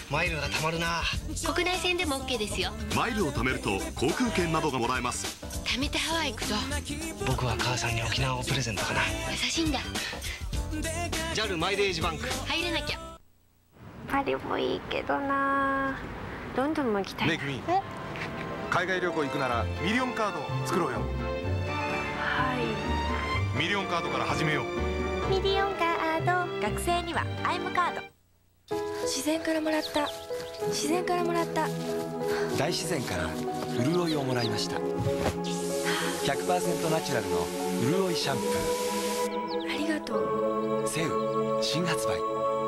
マイルが貯まるな。 国内線でも OK ですよ。 マイルを貯めると航空券などがもらえます。 貯めてハワイ行くと僕は母さんに沖縄をプレゼントかな。 優しいんだ。 JAL マイレージバンク入れなきゃ。 パリもいいけどな。ロンドンも行きたい。 めぐみ、海外旅行行くならミリオンカードを作ろうよ。 はミリオンカードから始めよう。 い。ミリオンカード。学生にはアイムカード。自然からもらった。自然からもらった。 大自然から潤いをもらいました。100% ナチュラルの潤いシャンプありがとう。 セウ新発売。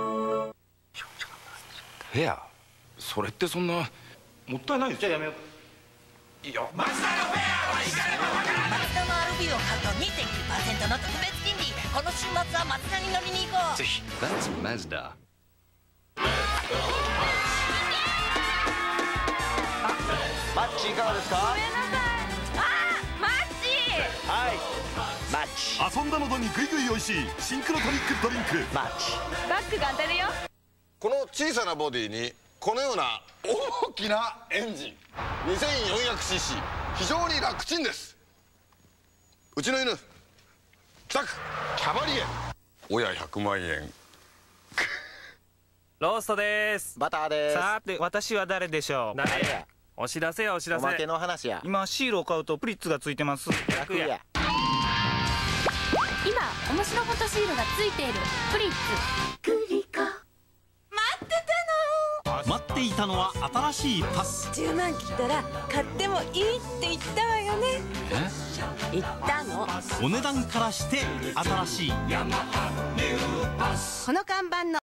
フェア、それってそんなもったいないです。じゃあやめよう。いいよ。 マツダのフェアはいかにもわからない。マツダの RV を買うと 2.9% の特別金利。この週末はマツダに乗りに行こう。 ぜひ。 That's Mazda。 マッチいかがですか。 ごめんなさい。マッチ。 はい、マッチ。 遊んだ喉にグイグイおいしいシンクロトニックドリンク。 マッチ。 バッグが当たるよ。 この小さなボディにこのような大きなエンジン 2400cc 非常に楽ちんです。うちの犬キタクキャバリエ親100万円。 ローストです。 バターです。 さて私は誰でしょう。 誰や。 お知らせやお知らせ。 おまけの話や。 今シールを買うとプリッツがついてます。 楽や。 今面白フォトシールがついているプリッツ。グリコ。 待っていたのは新しいパス。 10万切ったら買ってもいいって言ったわよね。言ったの。 お値段からして新しい。 この看板の